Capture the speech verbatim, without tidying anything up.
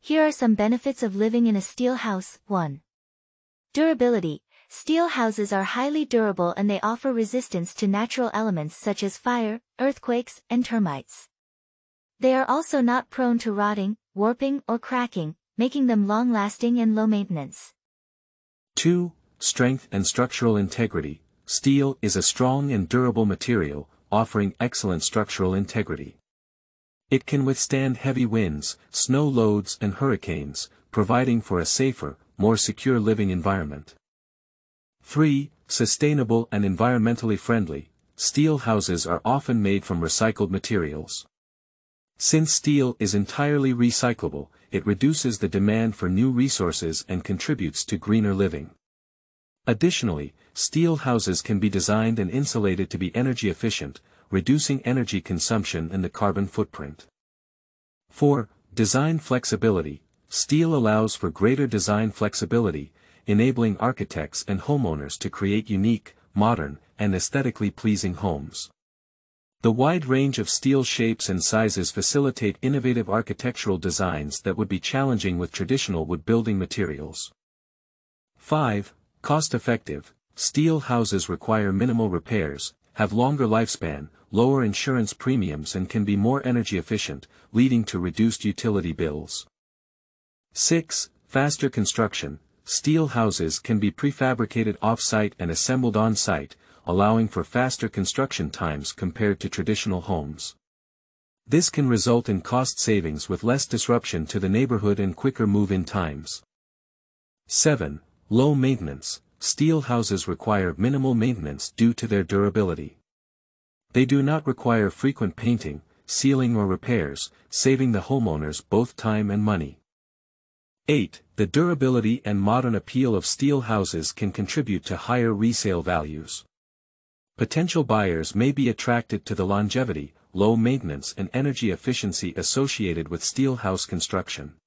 Here are some benefits of living in a steel house. one. Durability. Steel houses are highly durable and they offer resistance to natural elements such as fire, earthquakes, and termites. They are also not prone to rotting, warping, or cracking, making them long-lasting and low maintenance. two. Strength and structural integrity. Steel is a strong and durable material, offering excellent structural integrity. It can withstand heavy winds, snow loads, and hurricanes, providing for a safer, more secure living environment. three. Sustainable and environmentally friendly. Steel houses are often made from recycled materials. Since steel is entirely recyclable, it reduces the demand for new resources and contributes to greener living. Additionally, steel houses can be designed and insulated to be energy efficient, reducing energy consumption and the carbon footprint. four. Design flexibility. Steel allows for greater design flexibility, enabling architects and homeowners to create unique, modern, and aesthetically pleasing homes. The wide range of steel shapes and sizes facilitate innovative architectural designs that would be challenging with traditional wood building materials. five. Cost-effective. Steel houses require minimal repairs, have longer lifespan, lower insurance premiums and can be more energy efficient, leading to reduced utility bills. six. Faster construction. Steel houses can be prefabricated off-site and assembled on-site, allowing for faster construction times compared to traditional homes. This can result in cost savings with less disruption to the neighborhood and quicker move-in times. seven. Low maintenance. Steel houses require minimal maintenance due to their durability. They do not require frequent painting, sealing or repairs, saving the homeowners both time and money. eight. The durability and modern appeal of steel houses can contribute to higher resale values. Potential buyers may be attracted to the longevity, low maintenance and energy efficiency associated with steel house construction.